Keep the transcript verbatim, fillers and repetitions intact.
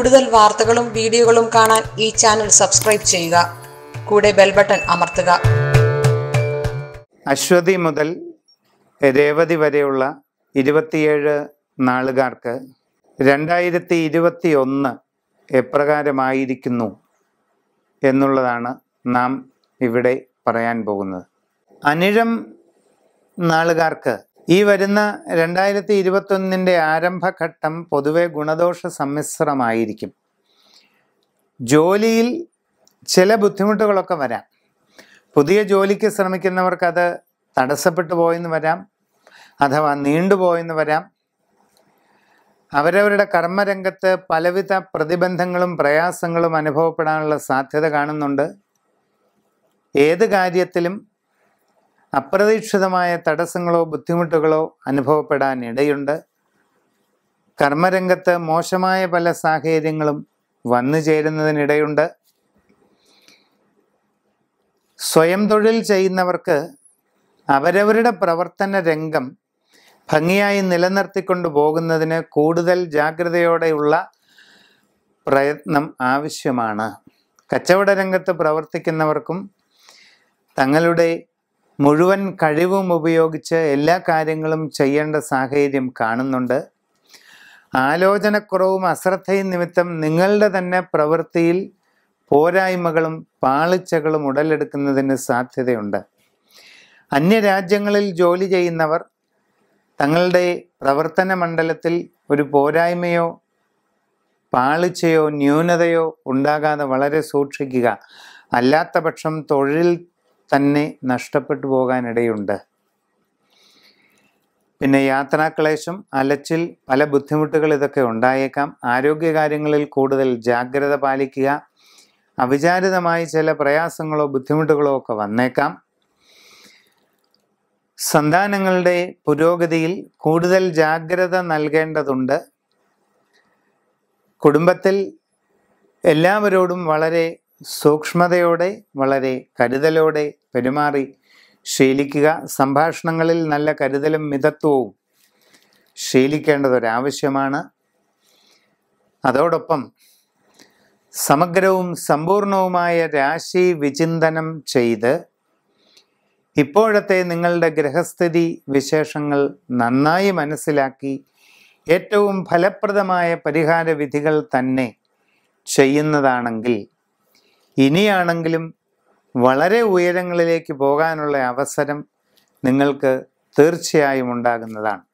കൂടുതൽ വാർത്തകളും വീഡിയോകളും കാണാൻ ഈ ചാനൽ സബ്സ്ക്രൈബ് ചെയ്യുക. കൂടെ ബെൽ ബട്ടൺ അമർത്തുക. അശ്വതി മുതൽ രേവതി വരെയുള്ള ഇരുപത്തിയേഴ് നാളുകാർക്ക് രണ്ടായിരത്തി ഇരുപത്തി ഒന്ന് എപ്രകാരമായിരിക്കുന്നു എന്നുള്ളതാണ് നാം ഇവിടെ പറയാൻ പോകുന്നത്. അനിഴം നാളുകാർക്ക് ഈ വരുന്ന രണ്ടായിരത്തി ഇരുപത്തൊന്നിൻ്റെ ആരംഭഘട്ടം പൊതുവെ ഗുണദോഷ സമ്മിശ്രമായിരിക്കും. ജോലിയിൽ ചില ബുദ്ധിമുട്ടുകളൊക്കെ വരാം. പുതിയ ജോലിക്ക് ശ്രമിക്കുന്നവർക്കത് തടസ്സപ്പെട്ടു പോയെന്ന് വരാം, അഥവാ നീണ്ടുപോയെന്ന് വരാം. അവരവരുടെ കർമ്മരംഗത്ത് പലവിധ പ്രതിബന്ധങ്ങളും പ്രയാസങ്ങളും അനുഭവപ്പെടാനുള്ള സാധ്യത കാണുന്നുണ്ട്. ഏത് കാര്യത്തിലും അപ്രതീക്ഷിതമായ തടസ്സങ്ങളോ ബുദ്ധിമുട്ടുകളോ അനുഭവപ്പെടാൻ ഇടയുണ്ട്. കർമ്മരംഗത്ത് മോശമായ പല സാഹചര്യങ്ങളും വന്നു ചേരുന്നതിനിടയുണ്ട്. സ്വയം തൊഴിൽ ചെയ്യുന്നവർക്ക് അവരവരുടെ പ്രവർത്തന രംഗം ഭംഗിയായി നിലനിർത്തിക്കൊണ്ടു പോകുന്നതിന് കൂടുതൽ ജാഗ്രതയോടെയുള്ള പ്രയത്നം ആവശ്യമാണ്. കച്ചവട രംഗത്ത് പ്രവർത്തിക്കുന്നവർക്കും തങ്ങളുടെ മുഴുവൻ കഴിവും ഉപയോഗിച്ച് എല്ലാ കാര്യങ്ങളും ചെയ്യേണ്ട സാഹചര്യം കാണുന്നുണ്ട്. ആലോചനക്കുറവും അശ്രദ്ധയും നിമിത്തം നിങ്ങളുടെ തന്നെ പ്രവൃത്തിയിൽ പോരായ്മകളും പാളിച്ചകളും ഉടലെടുക്കുന്നതിന് സാധ്യതയുണ്ട്. അന്യരാജ്യങ്ങളിൽ ജോലി ചെയ്യുന്നവർ തങ്ങളുടെ പ്രവർത്തന മണ്ഡലത്തിൽ ഒരു പോരായ്മയോ പാളിച്ചയോ ന്യൂനതയോ ഉണ്ടാകാതെ വളരെ സൂക്ഷിക്കുക. അല്ലാത്ത പക്ഷം തൊഴിൽ തന്നെ നഷ്ടപ്പെട്ടു പോകാനിടയുണ്ട്. പിന്നെ യാത്രാക്ലേശം, അലച്ചിൽ, പല ബുദ്ധിമുട്ടുകൾ ഇതൊക്കെ ഉണ്ടായേക്കാം. ആരോഗ്യകാര്യങ്ങളിൽ കൂടുതൽ ജാഗ്രത പാലിക്കുക. അവിചാരിതമായി ചില പ്രയാസങ്ങളോ ബുദ്ധിമുട്ടുകളോ ഒക്കെ വന്നേക്കാം. സന്താനങ്ങളുടെ പുരോഗതിയിൽ കൂടുതൽ ജാഗ്രത നൽകേണ്ടതുണ്ട്. കുടുംബത്തിൽ എല്ലാവരോടും വളരെ സൂക്ഷ്മതയോടെ വളരെ കരുതലോടെ പെരുമാറി ശീലിക്കുക. സംഭാഷണങ്ങളിൽ നല്ല കരുതലും മിതത്വവും ശീലിക്കേണ്ടതൊരാവശ്യമാണ്. അതോടൊപ്പം സമഗ്രവും സമ്പൂർണവുമായ രാശി വിചിന്തനം ചെയ്ത് ഇപ്പോഴത്തെ നിങ്ങളുടെ ഗ്രഹസ്ഥിതി വിശേഷങ്ങൾ നന്നായി മനസ്സിലാക്കി ഏറ്റവും ഫലപ്രദമായ പരിഹാര വിധികൾ തന്നെ ചെയ്യുന്നതാണെങ്കിൽ ഇനിയാണെങ്കിലും വളരെ ഉയരങ്ങളിലേക്ക് പോകാനുള്ള അവസരം നിങ്ങൾക്ക് തീർച്ചയായും ഉണ്ടാകുന്നതാണ്.